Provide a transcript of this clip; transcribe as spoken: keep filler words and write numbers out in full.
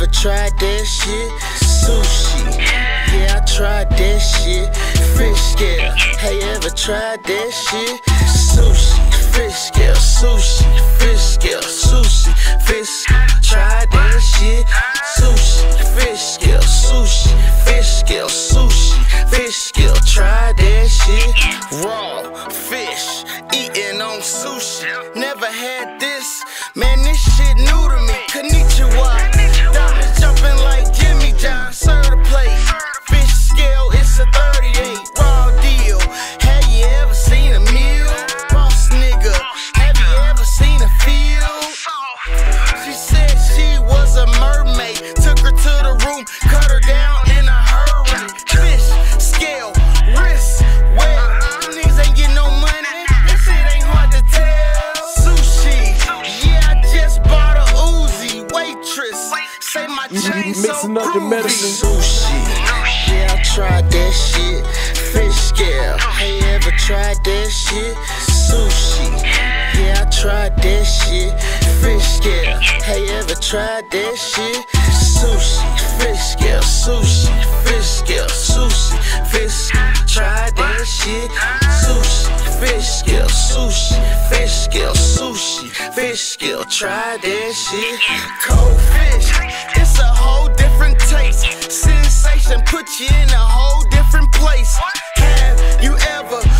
ever tried that shit? Sushi, yeah, I tried that shit. Fish scale, hey, ever tried that shit? Sushi, fish scale, sushi, fish scale, sushi, fish scale, tried that shit. Sushi, fish scale, sushi, fish scale, sushi, fish scale, tried that shit. Raw fish, eating on sushi, never had this. Man, this shit new to me. Konnichiwa, diamonds jumping like Jimmy John. Serve the plate, fish scale, it's a thirty-eight. Raw deal, have you ever seen a meal? Boss nigga, have you ever seen a field? She said she was a mermaid, took her to the room, cut her down in a hurry. Fish scale, wrist wet, them niggas ain't getting no money. This shit ain't hard to tell. Sushi, yeah, I just bought a Uzi. Waitress, say my chain so groovy. Sushi, yeah, I tried that shit. Fish scale, hey, ever tried that shit? Sushi, yeah, I tried that shit. Fish scale, hey, ever tried that shit? Sushi, fish scale, sushi, fish scale, sushi, fish scale, tried that shit. Sushi, fish scale, sushi, fish scale, sushi, fish scale, tried that shit. Cold fish, it's a whole different taste. Sensation, put you in a whole different place. Have you ever